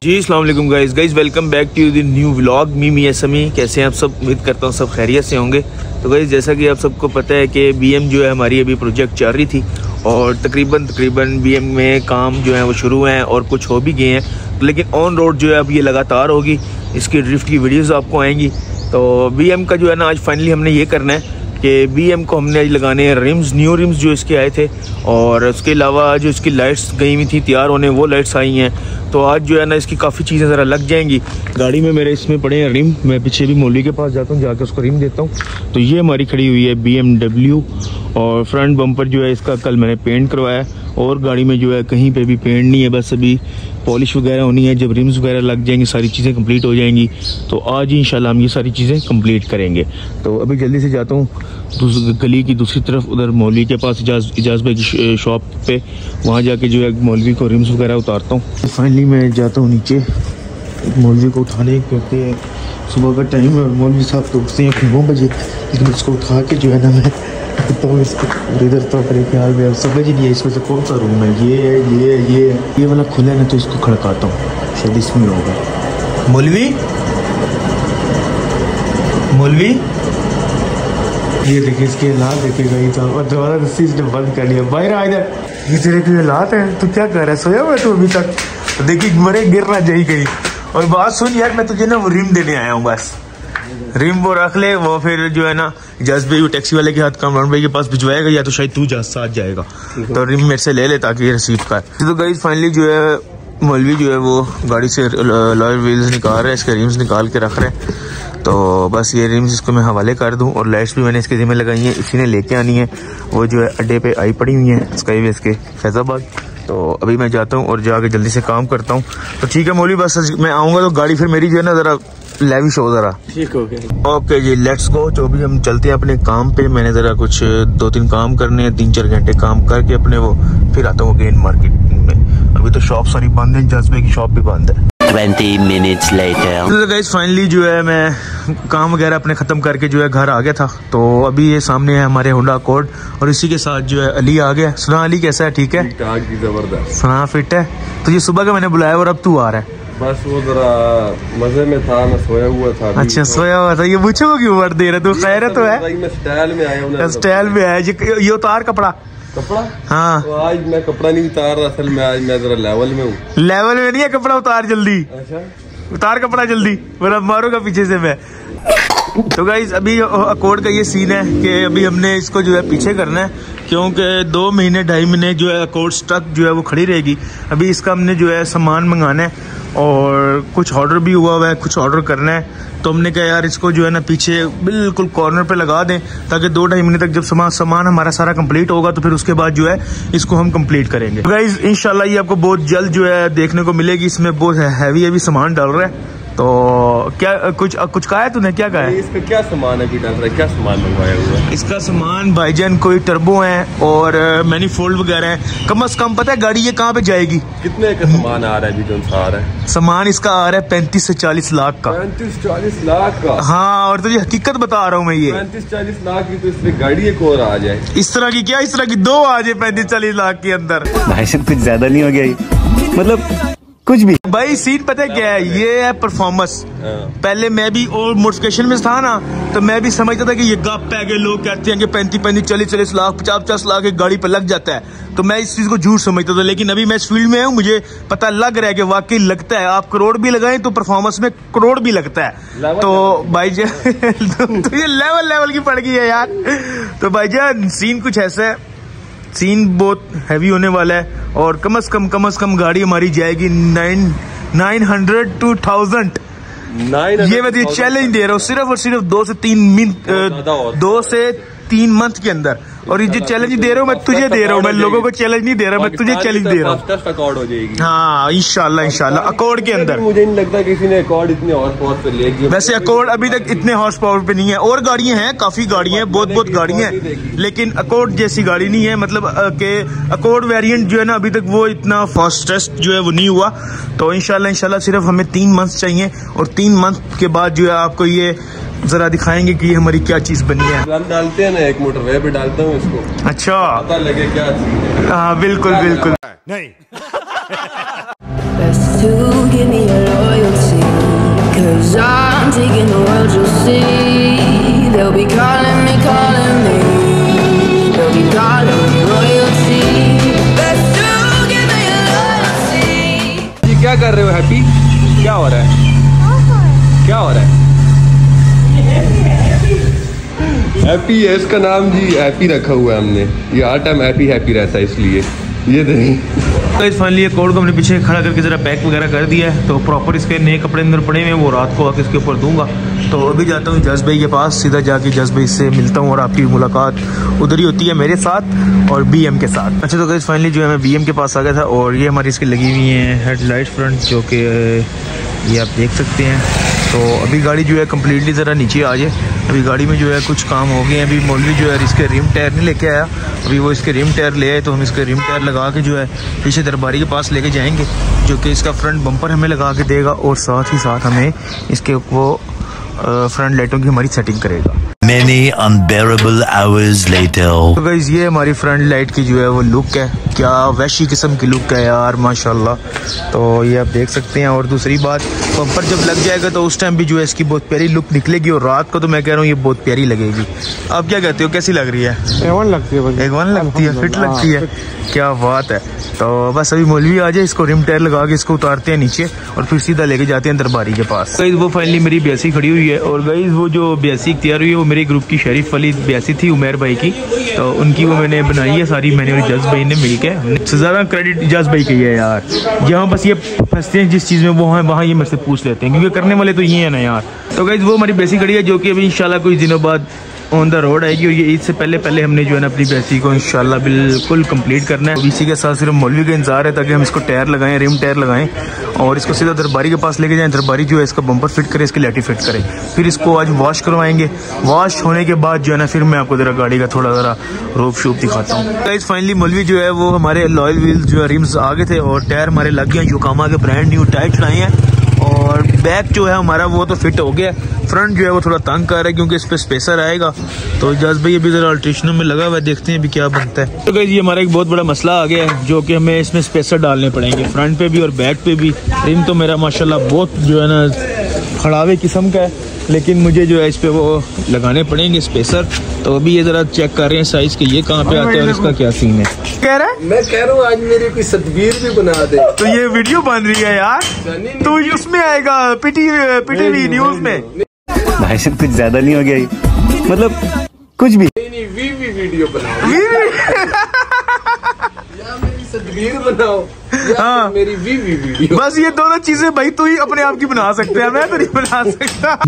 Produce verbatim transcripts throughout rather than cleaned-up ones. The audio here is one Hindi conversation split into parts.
जी अस्सलाम वालेकुम guys guys welcome back to the new vlog मी मी एसमी। कैसे हैं आप सब? उम्मीद करता हूँ सब खैरियत से होंगे। तो गाइस जैसा कि आप सबको पता है कि बीएम जो है हमारी अभी प्रोजेक्ट चल रही थी और तकरीबन तकरीबन बीएम में काम जो है वो शुरू हैं और कुछ हो भी गए हैं, लेकिन ऑन रोड जो है अब ये लगातार होगी। इसकी ड्रिफ्ट की वीडियोज़ आपको आएंगी। तो बीएम का जो है ना आज फाइनली हमने ये करना है कि बीएम को हमने आज लगाने हैं रिम्स, न्यू रिम्स जो इसके आए थे, और उसके अलावा जो इसकी लाइट्स गई हुई थी तैयार होने वो लाइट्स आई हैं। तो आज जो है ना इसकी काफ़ी चीज़ें ज़रा लग जाएंगी। गाड़ी में मेरे इसमें पड़े हैं रिम, मैं पीछे भी मौलवी के पास जाता हूँ, जाकर उसको रिम देता हूँ। तो ये हमारी खड़ी हुई है बीएमडब्ल्यू, और फ्रंट बम्पर जो है इसका कल मैंने पेंट करवाया, और गाड़ी में जो है कहीं पे भी पेंट नहीं है, बस अभी पॉलिश वगैरह होनी है। जब रिम्स वगैरह लग जाएंगी सारी चीज़ें कंप्लीट हो जाएंगी, तो आज ही इंशाल्लाह हम ये सारी चीज़ें कंप्लीट करेंगे। तो अभी जल्दी से जाता हूँ गली की दूसरी तरफ, उधर मौलवी के पास, इजाज इजाज भाई की शॉप पे, वहाँ जाके जो है मौलवी को रिम्स वगैरह उतारता हूँ। फाइनली मैं जाता हूँ नीचे मौलवी को उठाने, क्योंकि सुबह का टाइम है और मौलवी साहब तो उठते हैं नौ बजे, लेकिन उसको उठा के जो है ना मैं तो इसको इधर तो मेरे ख्याल में समझ ही नहीं है इसमें से कौन सा रूम है। ये है ये है ये है ये वाला खुला है ना, तो इसको खड़काता हूँ, शायद इसमें होगा। मौलवी मौलवी ये देखिए इसके हालात देखेगा ये तो, और दोबारा रस्सी इसने बंद कर लिया। बाहर आ इधर, ये तेरे के हालात है, तू क्या कर रहा है? सोया हुआ है तू अभी तक? देखिए मरे गिर ना जाई गई। और बात सुन यार, मैं तुझे ना वो रिम देने आया हूँ, बस रिम वो रख ले, वो फिर जो है ना जज भाई टैक्सी वाले के हाथ कामरान भाई के पास भिजवाएगा, या तो शायद तू जा साथ जाएगा, तो रिम मेरे से ले ले ताकि रिसीव कर। तो गाइस फाइनली जो है मौलवी जो है वो गाड़ी से लॉयल व्हील्स निकाल रहे हैं, इसके रिम्स निकाल के रख रहे हैं। तो बस ये रिम्स इसको मैं हवाले कर दूं, और लाइट्स भी मैंने इसके ज़िम्मे लगाई हैं, इसी ने लेके आनी है। वो जो है अड्डे पे आई पड़ी हुई हैं स्काई वेज के फैज़ाबाद। तो अभी मैं जाता हूँ और जाके जल्दी से काम करता हूँ। तो ठीक है मौलवी, बस मैं आऊँगा तो गाड़ी फिर मेरी जो है ना ज़रा लेविश हो जरा। ठीक हो गया, ओके जी लेट्स गो। तो अभी हम चलते हैं अपने काम पे। मैंने ज़रा कुछ दो तीन काम करने हैं, तीन चार घंटे काम करके अपने वो फिर आता हूँ अगेन मार्केट में। अभी तो शॉप सारी बंद है, जज्बे की शॉप भी बंद है। ट्वेंटी मिनट्स लेटर तो गाइस फाइनली जो है मैं काम वगैरह अपने ख़त्म करके जो है घर आ गया था। तो अभी ये सामने है हमारे होंडा अकॉर्ड, और इसी के साथ जो है अली आ गया। सुना अली कैसा है? ठीक है, जबरदस्त। सुना फिट है? तो ये सुबह का मैंने बुलाया और अब तू आ रहा है? बस वो जरा मजे में था, मैं सोया हुआ था। अच्छा तो। सोया हुआ था, ये पूछो क्यों वर्ड दे रहा तू? खैर है तो है, मैं स्टाइल में आया हूँ, स्टाइल में आया। ये उतार कपड़ा कपड़ा हाँ तो आज मैं कपड़ा नहीं उतार रहा, असल में आज मैं जरा लेवल में हूँ। लेवल में नहीं है, कपड़ा उतार जल्दी। अच्छा उतार कपड़ा जल्दी, वरना मारूंगा पीछे से मैं। तो गाइस अभी अकॉर्ड का ये सीन है कि अभी हमने इसको जो है पीछे करना है, क्योंकि दो महीने ढाई महीने जो है अकॉर्ड स्टक जो है वो खड़ी रहेगी। अभी इसका हमने जो है सामान मंगाना है, और कुछ ऑर्डर भी हुआ हुआ है, कुछ ऑर्डर करना है। तो हमने कहा यार इसको जो है ना पीछे बिल्कुल कॉर्नर पे लगा दें, ताकि दो ढाई महीने तक जब सामान सामान हमारा सारा कंप्लीट होगा तो फिर उसके बाद जो है इसको हम कंप्लीट करेंगे। तो गाइस इंशाल्लाह ये आपको बहुत जल्द जो है देखने को मिलेगी। इसमें बहुत हैवी हैवी सामान डाल रहा है। तो क्या कुछ कुछ कहा है तूने? क्या कहा है? इसका क्या सामान अभी डाल रहा है? क्या सामान मंगवाया हुआ है? इसका सामान भाईजान कोई टर्बो है और मैनीफोल्ड वगैरह है। कम से कम पता है गाड़ी ये कहाँ पे जाएगी? कितने का सामान आ रहा है अभी जो आ रहा है? सामान इसका आ रहा है पैंतीस से चालीस लाख का। पैंतीस चालीस लाख का? हाँ, और तुझे हकीकत बता रहा हूँ मैं, ये पैंतीस चालीस लाख की तो इसमें गाड़ी एक और आ जाए। इस तरह की क्या, इस तरह की दो आ जाए पैंतीस चालीस लाख के अंदर। भाई साहब कुछ ज्यादा नहीं हो गया? मतलब कुछ भी भाई सीन पता है क्या है? ये है परफॉर्मेंस। पहले मैं भी और मोटिफिकेशन में था ना, तो मैं भी समझता था कि ये गप है कि लोग कहते हैं कि पैंतीस पैंतीस चालीस चालीस लाख पचास पचास लाख एक गाड़ी पे लग जाता है, तो मैं इस चीज को झूठ समझता था। लेकिन अभी मैं इस फील्ड में हूँ, मुझे पता लग रहा है कि वाकई लगता है। आप करोड़ भी लगाएं तो परफॉर्मेंस में करोड़ भी लगता है। तो भाईजान तो ये लेवल लेवल की पड़ गई है यार। तो भाईजान सीन कुछ ऐसा है, सीन बहुत हैवी होने वाला है, और कम से कम कम से कम गाड़ी हमारी जाएगी nine nine hundred to thousand. ये मैं तुझे चैलेंज दे रहा हूँ, सिर्फ और सिर्फ दो से तीन मिनट दो से तीन मंथ के अंदर। और ये जो चैलेंज दे रहा हूँ मैं तुझे दे रहा हूँ, मैं लोगों को चैलेंज नहीं दे रहा, मैं तुझे चैलेंज दे रहा हूँ। हाँ इंशाल्लाह इंशाल्लाह अकॉर्ड के अंदर। मुझे नहीं लगता किसी ने अकॉर्ड इतने हॉर्स पावर पे लेगी। वैसे अकॉर्ड अभी तक इतने हॉर्स पावर पे नहीं है, और गाड़ियां हैं, काफी गाड़ियां हैं, बहुत बहुत गाड़ियां हैं, लेकिन अकॉर्ड जैसी गाड़ी नहीं है। मतलब के अकॉर्ड वेरिएंट जो है ना अभी तक वो इतना फास्टेस्ट जो है वो नहीं हुआ। तो इंशाल्लाह इंशाल्लाह सिर्फ हमें तीन मंथ चाहिए, और तीन मंथ के बाद जो है आपको ये जरा दिखाएंगे कि हमारी क्या चीज बनी है। डालते हैं ना, एक मोटरवे पे डालता हूँ इसको, अच्छा पता लगे क्या चीज है। हाँ बिल्कुल बिल्कुल नहीं Best to give me your loyalty, 'cause I'm taking the world, you'll see. They'll be calling me, calling me. They'll be calling me royalty. Best to give me your loyalty. ये क्या कर रहे हो हैप्पी? क्या हो रहा है? क्या हो रहा है? हैप्पी है इसका नाम जी, हैप्पी रखा हुआ है हमने। ये हर टाइम हैप्पी हैप्पी रहता है इसलिए। ये नहीं फाइनली ये कोड को हमने पीछे खड़ा करके ज़रा पैक वगैरह कर दिया है, तो प्रॉपर इसके नए कपड़े अंदर पड़े हुए हैं, वो रात को आके इसके ऊपर दूंगा। तो अभी जाता हूँ जज भाई के पास, सीधा जाके जज भाई से मिलता हूँ और आपकी मुलाकात उधर ही होती है मेरे साथ और बीएम के साथ। अच्छा तो गाइस फाइनली जो है मैं बीएम के पास आ गया था और ये हमारी इसकी लगी हुई है हेडलाइट फ्रंट, जो कि ये आप देख सकते हैं। तो अभी गाड़ी जो है कम्प्लीटली ज़रा नीचे आ जाए, अभी गाड़ी में जो है कुछ काम हो गए हैं। अभी मौलवी जो है इसके रिम टायर नहीं लेके आया, अभी वो इसके रिम टायर ले आए, तो हम इसके रिम टायर लगा के जो है पीछे दरबारी के पास लेके जाएंगे, जो कि इसका फ्रंट बम्पर हमें लगा के देगा और साथ ही साथ हमें इसके वो फ्रंट लाइटों की हमारी सेटिंग करेगा। Many unbearable hours later. तो गाइस ये हमारी फ्रंट लाइट की जो है वो लुक है, क्या वैशी किस्म की लुक है यार माशाल्लाह। तो ये आप देख सकते हैं। और दूसरी बात, बम्पर जब लग जाएगा तो उस टाइम भी जो है इसकी बहुत प्यारी लुक निकलेगी, और रात को तो मैं कह रहा हूँ ये बहुत प्यारी लगेगी। आप क्या कहते हो, कैसी लग रही है? ए वन लगती है, ए वन लगती है, फिट लगती है, क्या बात है। तो बस अभी मौलवी आ जाए, इसको रिम टायर लगा के इसको उतारते हैं नीचे और फिर सीधा लेके जाते हैं दरबारी के पास। गाइस वो फाइनली मेरी ब्यासी खड़ी हुई है, और गाइस वो जो ब्यासी तैयार हुई है वो मेरे ग्रुप की शरीफ वाली ब्यासी थी, उमेर भाई की। तो उनकी वो मैंने बनाई है सारी, मैंने और जज भाई ने मिलकर। सबसे ज़्यादा क्रेडिट जज भाई की है यार, जहाँ बस ये फंसते हैं जिस चीज़ में वो हैं वहाँ ये मुझसे पूछ लेते हैं, क्योंकि करने वाले तो ये है ना यार। तो गाइस वो हमारी ब्यासी खड़ी है, जो कि अभी इंशाल्लाह कुछ दिनों बाद ऑन द रोड आएगी, और ये ईद से पहले पहले हमने जो है ना अपनी बैसी को इंशाल्लाह बिल्कुल कंप्लीट करना है। इसी के साथ सिर्फ मौलवी का इंतजार है ताकि हम इसको टायर लगाएं, रिम टायर लगाएं और इसको सीधा दरबारी के पास लेके जाएं। दरबारी जो है इसका बम्पर फिट करे, इसकी लाठी फिट करे, फिर इसको आज वॉश करवाएंगे। वॉश होने के बाद जो है ना फिर मैं आपको जरा गाड़ी का थोड़ा ज़रा रोप शूप दिखाता हूँ। गाइस फाइनली मौलवी जो है वो हमारे लॉयल व्हील्स जो है रिम्स आ गए थे और टायर हमारे लग गए, योकोहामा के ब्रांड न्यू टायर चढ़ाए हैं, और बैक जो है हमारा वो तो फिट हो गया। फ्रंट जो है वो थोड़ा तंग कर रहा है क्योंकि इस पे स्पेसर आएगा, तो जज भाई अभी जरा अल्ट्रेशनों में लगा हुआ है, देखते हैं अभी क्या बनता है। तो गाइस ये हमारा एक बहुत बड़ा मसला आ गया है, जो कि हमें इसमें स्पेसर डालने पड़ेंगे फ्रंट पे भी और बैक पे भी। रिम तो मेरा माशाल्लाह बहुत जो है ना खड़ावे किस्म का है, लेकिन मुझे जो है इस पे वो लगाने पड़ेंगे स्पेसर। तो अभी ये जरा चेक कर रहे हैं साइज के ये कहाँ पे आते हैं और इसका क्या सीन है। कह रहा है मैं कह रहा हूँ आज मेरी कोई तस्वीर भी बना दे। तो ये वीडियो बन रही है यार, तो उसमें आएगा पीटी पीटीवी न्यूज में। भाई साहब कुछ ज्यादा नहीं हो गया ये, मतलब कुछ भी नहीं नहीं वी वी वीडियो बनाओ, या मेरी तस्वीर बनाओ, या हाँ। मेरी वी वी वीडियो। बस ये दोनों चीजें भाई तू ही अपने आप की बना सकते हैं, मैं तो नहीं बना सकता।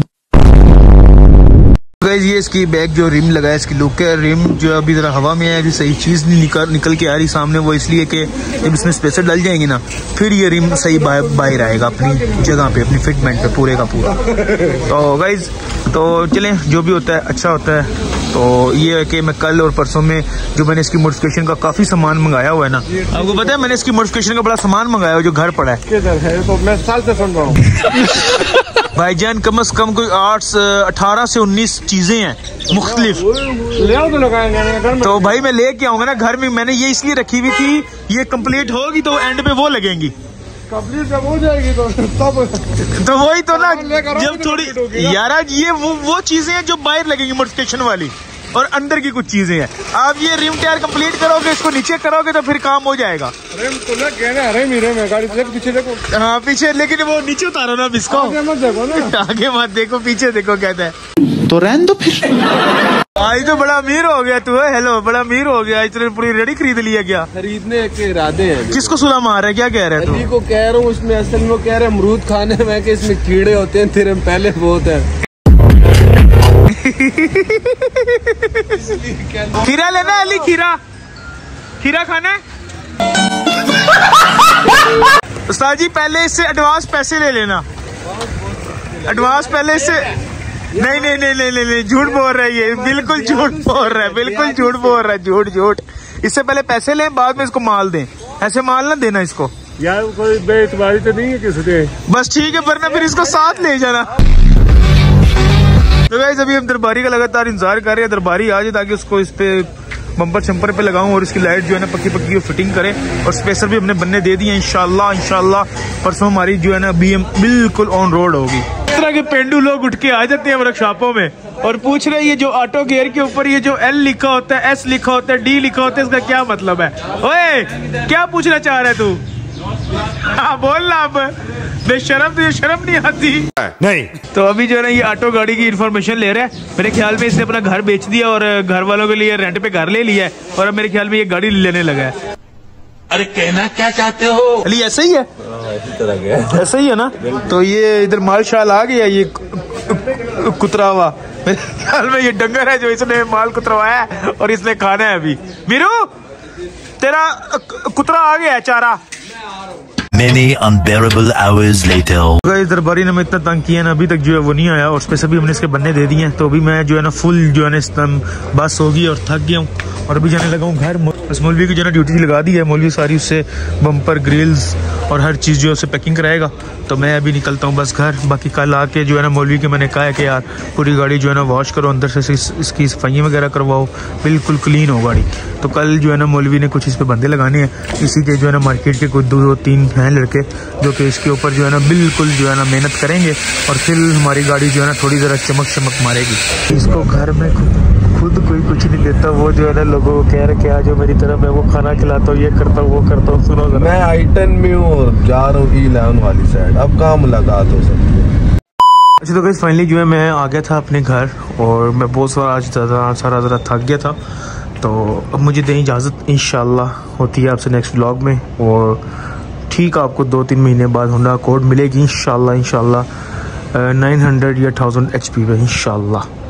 गाइस ये इसकी बैक जो रिम लगा है इसकी लुक है, रिम जो अभी जरा हवा में है, अभी सही चीज़ नहीं निकल निकल के आ रही सामने, वो इसलिए कि जब इसमें स्पेसर डल जाएंगे ना फिर ये रिम सही बाहर आएगा अपनी जगह पे, अपनी फिटमेंट पे पूरे का पूरा। तो गाइस तो चलें, जो भी होता है अच्छा होता है। तो ये है कि मैं कल और परसों में जो मैंने इसकी मॉडिफिकेशन का काफ़ी सामान मंगाया हुआ है ना, आपको पता है मैंने इसकी मॉडिफिकेशन का बड़ा सामान मंगाया हुआ जो घर पड़ा है। किधर है? तो मैं साल से सुन रहा हूँ भाईजान, कम से कम कोई आठ अठारह से उन्नीस चीजें हैं मुख्तलिफ। ले आओ तो लगाएंगे। तो भाई मैं लेके आऊंगा ना घर में, मैंने ये इसलिए रखी हुई थी, ये कंप्लीट होगी तो एंड पे वो लगेंगी। कंप्लीट जब हो जाएगी तो तब तो वही तो ना, जब थोड़ी यार आज ये वो वो चीजें हैं जो बाहर लगेंगी मॉडिफिकेशन वाली, और अंदर की कुछ चीजें हैं। आप ये रिम टायर कंप्लीट करोगे, इसको नीचे करोगे तो फिर काम हो जाएगा। रेम तो लग गया ना, रेम ही रेम है, गाड़ी देख पीछे देखो। हाँ पीछे, लेकिन वो नीचे उतारो ना इसको, आगे मत देखो ना, आगे मत देखो पीछे देखो कहता है। तो रहने दो फिर। आज तो बड़ा अमीर हो गया तू है। हेलो, बड़ा अमीर हो गया, इतने पूरी रेडी खरीद लिया क्या? खरीदने के इरादे हैं। किसको सुला मार रहा है, क्या कह रहा है तू? अली को कह रहा हूँ, उसमें असल में कह रहे अमरूद खाने में कि इसमें कीड़े होते हैं, तेरे पहले बहुत है। खीरा लेना है अली, खीरा खीरा खाना है। उस्ताद जी पहले इससे एडवांस पैसे ले लेना, एडवांस पहले इससे। नहीं नहीं नहीं नहीं नहीं झूठ बोल रहा है ये, बिल्कुल झूठ बोल रहा है, बिल्कुल झूठ बोल रहा है, झूठ झूठ। इससे पहले पैसे लें, बाद में इसको माल दें, ऐसे माल ना देना इसको यार। कोई बेइतबारी तो नहीं है किसी से? बस ठीक है, वरना फिर इसको साथ ले जाना। तो गाइस अभी हम दरबारी का लगातार इंतजार कर रहे हैं, दरबारी आ जाए ताकि उसको इस पे बम्पर शंपर पे लगाऊं और इसकी लाइट जो है ना पक्की पक्की वो फिटिंग करे। और स्पेसर भी हमने बनने दे दिए इंशाल्लाह। इंशाल्लाह परसों हमारी जो है ना बीएम बिल्कुल ऑन रोड होगी। इस तरह के पेंडू लोग उठ के आ जाते हैं वर्कशॉपों में और पूछ रहे हैं ये जो ऑटो गियर के ऊपर ये जो एल लिखा होता है, एस लिखा होता है, डी लिखा होता है, इसका क्या मतलब है? ओए क्या पूछना चाह रहा है तू? हाँ बोल ना, अब बेशरम तुझे शर्म नहीं आती? नहीं। तो अभी जो है ना ये ऑटो गाड़ी की इन्फॉर्मेशन ले रहा है। मेरे ख्याल में इसने अपना घर बेच दिया और घर वालों के लिए रेंट पे घर ले लिया है और अब मेरे ख्याल में ये गाड़ी लेने लगा है। अरे कहना क्या चाहते हो? अली ऐसा ही है, ऐसा ही है ना? तो ये इधर माल शाल आ गया, ये कुतरा हुआ। मेरे ख्याल में ये डंगर है जो इसने माल कुतरवाया है और इसने खाना है। अभी मीरू तेरा कुतरा आ गया है चारा। Many unbearable hours later. इस दरबारी ने मैं इतना तंग किया ना, अभी तक जो है वो नहीं आया और स्पेशल भी हमने इसके बनने दे दिए हैं। तो अभी मैं जो है ना फुल जो है ना इस टाइम बस होगी और थक गया हूँ और अभी जाने लगा हूँ घर। बस मौलवी की जो है ना ड्यूटी लगा दी है। मौलवी सारी उससे बम्पर ग्रिल्स और हर चीज़ जो है उसे पैकिंग कराएगा। तो मैं अभी निकलता हूँ बस घर। बाकी कल आके जो है ना मौलवी के मैंने कहा है कि यार पूरी गाड़ी जो है ना वॉश करो, अंदर से इस, इसकी सफाई वगैरह करवाओ, बिल्कुल क्लीन हो गाड़ी। तो कल जो है ना मौलवी ने कुछ इस पर बंदे लगाने हैं। इसी के जो है ना मार्केट के कुछ दो तीन हैं लड़के जो कि इसके ऊपर जो है ना बिल्कुल जो है ना मेहनत करेंगे और फिर हमारी गाड़ी जो है ना थोड़ी ज़रा चमक चमक मारेगी। इसको घर में खुद कोई कुछ नहीं देता, वो जो है ना लोगों को कह रहे कि आज जो मेरी तरफ है वो खाना खिलाता हूँ, ये करता हूँ, वो करता हूँ। सुनो मैं आइटन में हूँ, जा रहा हूँ इलेवन वाली साइड। अब कहाँ मुलाकात हो सकती है? अच्छा तो गाइस फाइनली जो है मैं आ गया था अपने घर और मैं बहुत सारा आज ज़्यादा सारा ज़रा थक गया था। तो अब मुझे दें इजाज़त, इंशाल्लाह होती है आपसे नेक्स्ट व्लॉग में। और ठीक आपको दो तीन महीने बाद होंडा अकॉर्ड मिलेगी इंशाल्लाह। इंशाल्लाह नाइन हंड्रेड या थाउजेंड एच पी पे इंशाल्लाह।